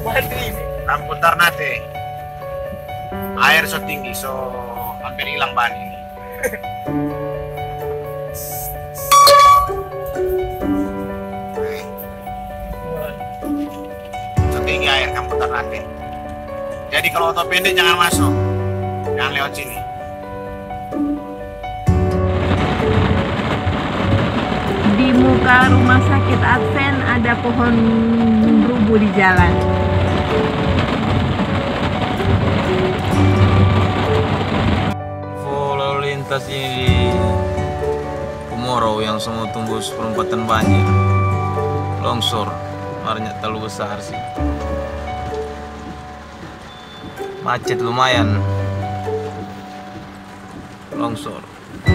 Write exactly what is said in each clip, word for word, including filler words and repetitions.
Ramput Ternate. Air so tinggi, so hampir hilang ban ini. So tinggi air Kampung Ternate. Jadi kalau auto pendek jangan masuk, jangan lewat sini. Di muka rumah sakit Advent ada pohon rubuh di jalan. Lalu lintas ini di Kumoro yang semua tembus perempatan banjir, longsor, warnanya terlalu besar sih. Macet lumayan, longsor.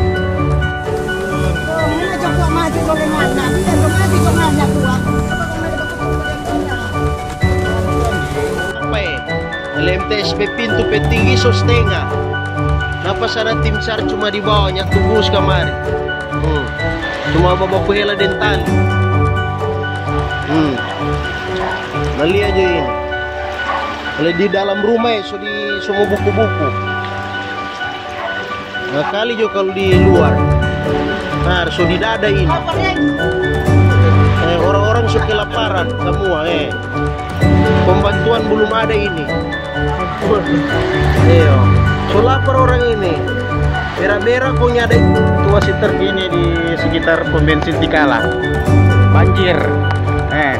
L M T S P pintu petinggi sostenga. Napa sana tim SAR cuma di bawahnya tubus kamari. Hmm. Cuma bawa pehela dental. Hmm. Lali aja ini. Kalau di dalam rumah ya, so di semua buku-buku. Nah kali juga kalau di luar. Nah, so di dada ini. Eh, orang-orang so kelaparan semua eh. Pembantuan belum ada ini. Iya. So lapar orang ini. Bera-bera punya ada situasi terkini di sekitar pom bensin Tikala. Banjir. Eh.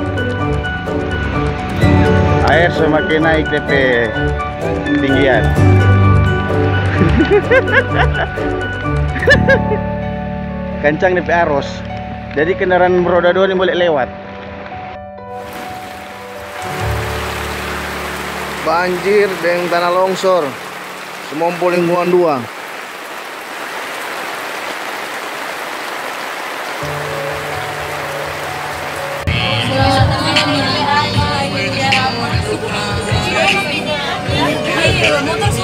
Air semakin naik D P tinggian. Kencang D P arus. Jadi kendaraan roda dua ini boleh lewat. Banjir dengan tanah longsor semompo lingkungan dua. Motor